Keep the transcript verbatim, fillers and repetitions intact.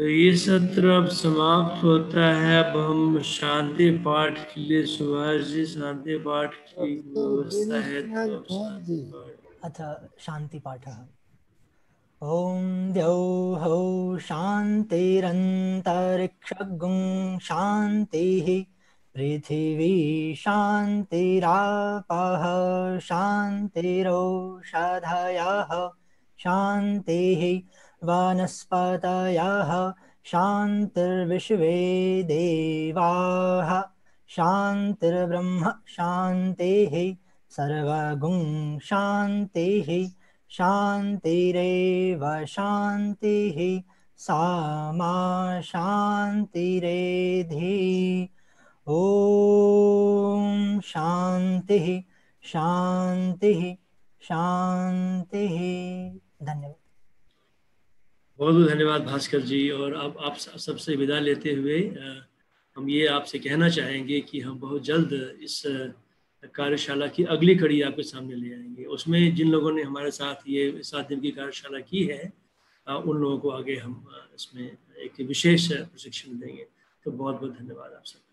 तो ये सत्र अब समाप्त होता है। अब हम शांति पाठ के लिए, सुभाष जी शांति पाठ की व्यवस्था है तो अब शांति पाठ। अथ शांति पाठः। ॐ द्यौः शान्तिरन्तरिक्षगुं शान्तिः पृथिवी शान्तिरापः शान्तिरोषधयः शान्तिः वनस्पतयः शान्तिर्विश्वे देवाः शान्तिर्ब्रह्म शान्तिः सर्वगुं शान्तिः शान्तिरेव शान्तिः सामा शान्तिरेधि। ॐ शान्तिः शान्तिः शान्तिः। धन्यवाद। बहुत बहुत धन्यवाद भास्कर जी। और अब आप सबसे विदा लेते हुए हम ये आपसे कहना चाहेंगे कि हम बहुत जल्द इस कार्यशाला की अगली कड़ी आपके सामने ले आएंगे। उसमें जिन लोगों ने हमारे साथ ये सात दिन की कार्यशाला की है, उन लोगों को आगे हम इसमें एक विशेष प्रशिक्षण देंगे। तो बहुत बहुत धन्यवाद आप सबका।